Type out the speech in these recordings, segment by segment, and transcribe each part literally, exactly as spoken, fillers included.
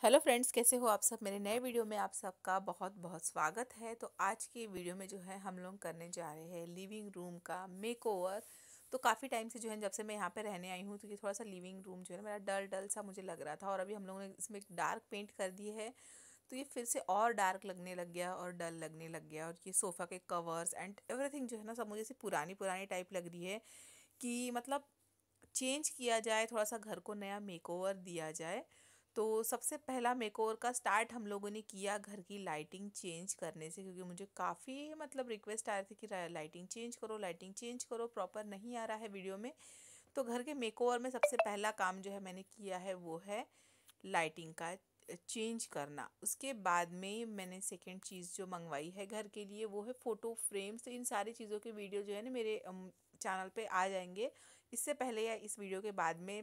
Hello friends, कैसे हो आप सब। मेरे नए वीडियो में आप सबका बहुत बहुत स्वागत है। तो आज की वीडियो में जो है हम लोग करने जा रहे हैं लिविंग रूम का मेकओवर। तो काफ़ी टाइम से जो है जब से मैं यहाँ पे रहने आई हूँ तो ये थोड़ा सा लिविंग रूम जो है ना मेरा डल डल सा मुझे लग रहा था, और अभी हम लोगों ने इसमें डार्क पेंट कर दिए है तो ये फिर से और डार्क लगने लग गया और डल लगने लग गया। और ये सोफ़ा के कवर्स एंड एवरीथिंग जो है ना सब मुझे से पुरानी पुरानी टाइप लग रही है कि मतलब चेंज किया जाए, थोड़ा सा घर को नया मेकओवर दिया जाए। तो सबसे पहला मेकओवर का स्टार्ट हम लोगों ने किया घर की लाइटिंग चेंज करने से, क्योंकि मुझे काफ़ी मतलब रिक्वेस्ट आए थे कि लाइटिंग चेंज करो, लाइटिंग चेंज करो, प्रॉपर नहीं आ रहा है वीडियो में। तो घर के मेकओवर में सबसे पहला काम जो है मैंने किया है वो है लाइटिंग का चेंज करना। उसके बाद में मैंने सेकंड चीज़ जो मंगवाई है घर के लिए वो है फ़ोटो फ्रेम्स। तो इन सारी चीज़ों के वीडियो जो है ना मेरे चैनल पे आ जाएंगे, इससे पहले या इस वीडियो के बाद में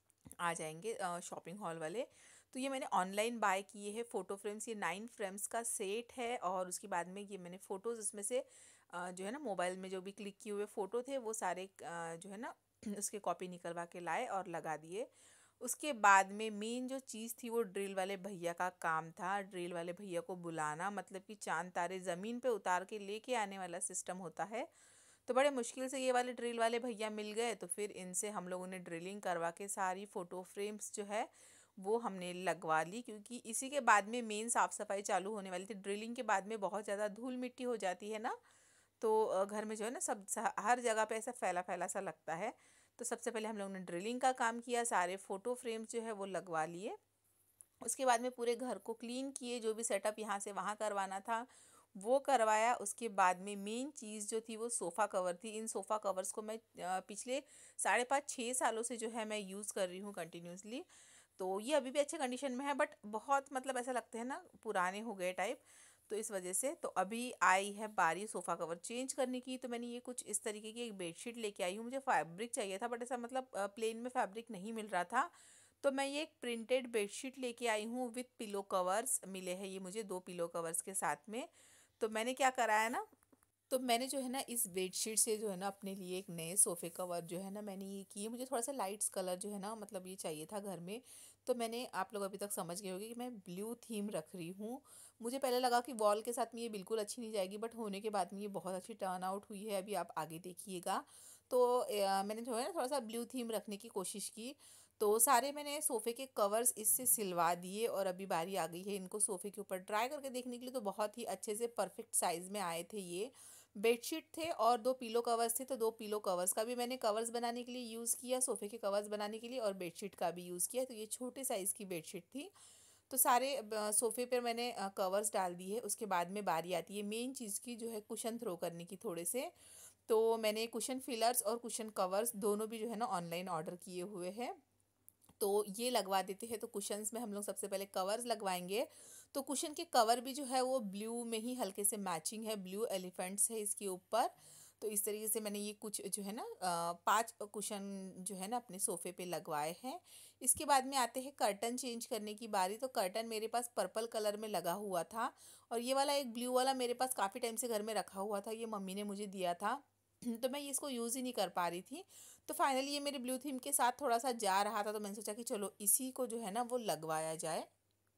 आ जाएंगे शॉपिंग हॉल वाले। तो ये मैंने ऑनलाइन बाय किए हैं फ़ोटो फ्रेम्स। ये नाइन फ्रेम्स का सेट है, और उसके बाद में ये मैंने फ़ोटोज़ इसमें से अ, जो है ना मोबाइल में जो भी क्लिक किए हुए फ़ोटो थे वो सारे अ, जो है ना उसके कॉपी निकलवा के लाए और लगा दिए। उसके बाद में मेन जो चीज़ थी वो ड्रिल वाले भैया का काम था। ड्रिल वाले भैया को बुलाना, मतलब कि चांद तारे ज़मीन पे उतार के लेके आने वाला सिस्टम होता है। तो बड़े मुश्किल से ये वाले ड्रिल वाले भैया मिल गए, तो फिर इनसे हम लोगों ने ड्रिलिंग करवा के सारी फ़ोटो फ्रेम्स जो है वो हमने लगवा ली, क्योंकि इसी के बाद में मेन साफ़ सफाई चालू होने वाली थी। ड्रिलिंग के बाद में बहुत ज़्यादा धूल मिट्टी हो जाती है ना, तो अ, घर में जो है ना सब सा- हर जगह पे ऐसा फैला फैला सा लगता है। तो सबसे पहले हम लोगों ने ड्रिलिंग का काम किया, सारे फ़ोटो फ्रेम्स जो है वो लगवा लिए। उसके बाद में पूरे घर को क्लीन किए, जो भी सेटअप यहाँ से वहाँ करवाना था वो करवाया। उसके बाद में मेन चीज़ जो थी वो सोफ़ा कवर थी। इन सोफ़ा कवर्स को मैं अ, पिछले साढ़े पाँच छः सालों से जो है मैं यूज़ कर रही हूँ कंटिन्यूसली। तो ये अभी भी अच्छे कंडीशन में है, बट बहुत मतलब ऐसा लगते हैं ना पुराने हो गए टाइप। तो इस वजह से तो अभी आई है बारी सोफ़ा कवर चेंज करने की। तो मैंने ये कुछ इस तरीके की एक बेडशीट लेके आई हूँ। मुझे फैब्रिक चाहिए था, बट ऐसा मतलब प्लेन में फैब्रिक नहीं मिल रहा था। तो मैं ये एक प्रिंटेड बेडशीट लेके आई हूँ विथ पिलो कवर्स मिले हैं ये मुझे, दो पिलो कवर्स के साथ में। तो मैंने क्या करा है ना, तो मैंने जो है ना इस बेडशीट से जो है ना अपने लिए एक नए सोफ़े कवर जो है ना मैंने ये किए। मुझे थोड़ा सा लाइट्स कलर जो है ना मतलब ये चाहिए था घर में। तो मैंने, आप लोग अभी तक समझ गए होंगे कि मैं ब्लू थीम रख रही हूँ। मुझे पहले लगा कि वॉल के साथ में ये बिल्कुल अच्छी नहीं जाएगी, बट होने के बाद में ये बहुत अच्छी टर्न आउट हुई है। अभी आप आगे देखिएगा। तो अ, मैंने जो है ना थोड़ा सा ब्लू थीम रखने की कोशिश की। तो सारे मैंने सोफ़े के कवर्स इससे सिलवा दिए, और अभी बारी आ गई है इनको सोफ़े के ऊपर ट्राई करके देखने के लिए। तो बहुत ही अच्छे से परफेक्ट साइज़ में आए थे ये। बेडशीट थे और दो पिलो कवर्स थे, तो दो पिलो कवर्स का भी मैंने कवर्स बनाने के लिए यूज़ किया, सोफ़े के कवर्स बनाने के लिए, और बेडशीट का भी यूज़ किया। तो ये छोटे साइज़ की बेडशीट थी। तो सारे ब- सोफ़े पर मैंने अ, कवर्स डाल दिए। उसके बाद में बारी आती है मेन चीज़ की, जो है कुशन थ्रो करने की थोड़े से। तो मैंने कुशन फिलर्स और कुशन कवर्स दोनों भी जो है ना ऑनलाइन ऑर्डर किए हुए हैं। तो ये लगवा देते हैं। तो कुशन्स में हम लोग सबसे पहले कवर्स लगवाएंगे। तो कुशन के कवर भी जो है वो ब्लू में ही हल्के से मैचिंग है, ब्लू एलिफेंट्स है इसके ऊपर। तो इस तरीके से मैंने ये कुछ जो है ना अ, पांच कुशन जो है ना अपने सोफ़े पे लगवाए हैं। इसके बाद में आते हैं कर्टन चेंज करने की बारी। तो कर्टन मेरे पास पर्पल कलर में लगा हुआ था, और ये वाला एक ब्लू वाला मेरे पास काफ़ी टाइम से घर में रखा हुआ था, ये मम्मी ने मुझे दिया था। तो मैं ये इसको यूज़ ही नहीं कर पा रही थी। तो फाइनली ये मेरे ब्लू थीम के साथ थोड़ा सा जा रहा था, तो मैंने सोचा कि चलो इसी को जो है ना वो लगवाया जाए।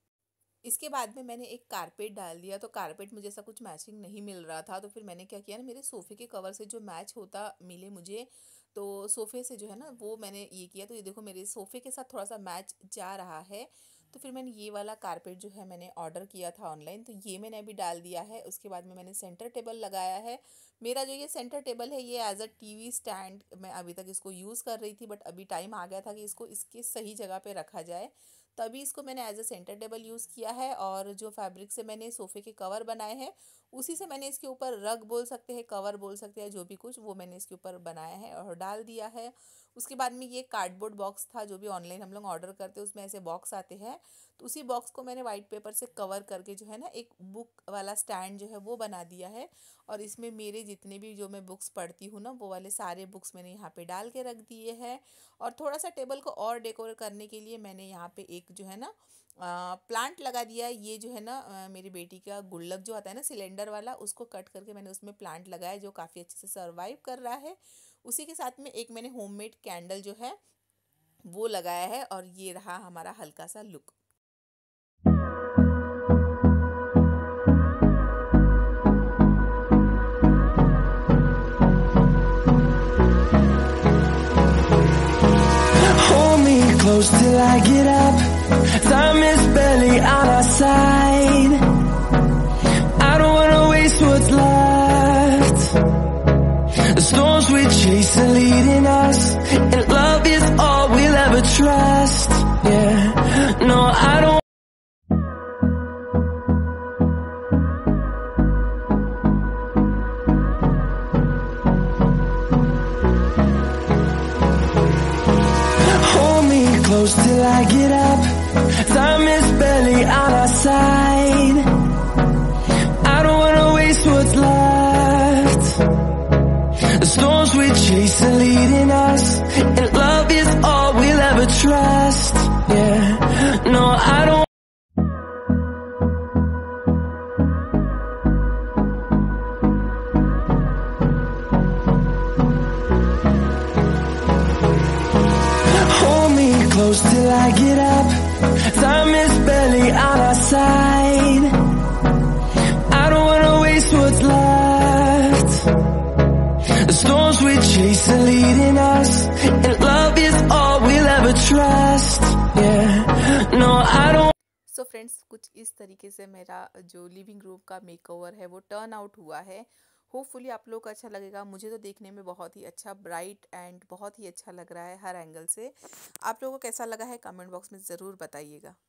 इसके बाद में मैंने एक कारपेट डाल दिया। तो कारपेट मुझे ऐसा कुछ मैचिंग नहीं मिल रहा था, तो फिर मैंने क्या किया ना, मेरे सोफ़े के कवर से जो मैच होता मिले मुझे, तो सोफ़े से जो है ना वो मैंने ये किया। तो ये देखो मेरे सोफ़े के साथ थोड़ा सा मैच जा रहा है। तो फिर मैंने ये वाला कारपेट जो है मैंने ऑर्डर किया था ऑनलाइन, तो ये मैंने अभी डाल दिया है। उसके बाद में मैंने सेंटर टेबल लगाया है। मेरा जो ये सेंटर टेबल है ये एज अ टीवी स्टैंड मैं अभी तक इसको यूज़ कर रही थी, बट अभी टाइम आ गया था कि इसको इसके सही जगह पे रखा जाए। तभी इसको मैंने as a centre table use किया है। और जो फैब्रिक से मैंने सोफ़े के कवर बनाए हैं उसी से मैंने इसके ऊपर रग बोल सकते हैं, कवर बोल सकते हैं, जो भी कुछ वो मैंने इसके ऊपर बनाया है और डाल दिया है। उसके बाद में ये कार्डबोर्ड बॉक्स था, जो भी ऑनलाइन हम लोग ऑर्डर करते हैं उसमें ऐसे बॉक्स आते हैं। तो उसी बॉक्स को मैंने वाइट पेपर से कवर करके जो है ना एक बुक वाला स्टैंड जो है वो बना दिया है। और इसमें मेरे जितने भी जो मैं बुक्स पढ़ती हूँ ना वो वाले सारे बुक्स मैंने यहाँ पे डाल के रख दिए हैं। और थोड़ा सा टेबल को और डेकोर करने के लिए मैंने यहाँ पे एक जो है ना प्लांट लगा दिया है। ये जो है ना अ, मेरी बेटी का गुल्लक जो आता है ना सिलेंडर वाला, उसको कट करके मैंने उसमें प्लांट लगाया, जो काफ़ी अच्छे से सर्वाइव कर रहा है। उसी के साथ में एक मैंने होममेड कैंडल जो है वो लगाया है, और ये रहा हमारा हल्का सा look. Hold me close till I get up. Time is barely on our side. I don't wanna waste what's left. The storms we chase are leading us, and love is all we'll ever trust. Yeah, no, I don't. Hold me close till I get up. Time is barely on our side. I don't wanna waste what's left. The storms we chase are leading us, and love is all we'll ever trust. Yeah, no, I don't. Hold me close till I get up. Time is barely on our side. I don't wanna waste what's left. The storms we chase are leading us, and love is all we'll ever trust. Yeah, no, I don't. So friends, कुछ इस तरीके से मेरा जो living room का makeover है वो turn out हुआ है। होपफुली आप लोग को अच्छा लगेगा। मुझे तो देखने में बहुत ही अच्छा, ब्राइट एंड बहुत ही अच्छा लग रहा है हर एंगल से। आप लोगों को कैसा लगा है कमेंट बॉक्स में ज़रूर बताइएगा।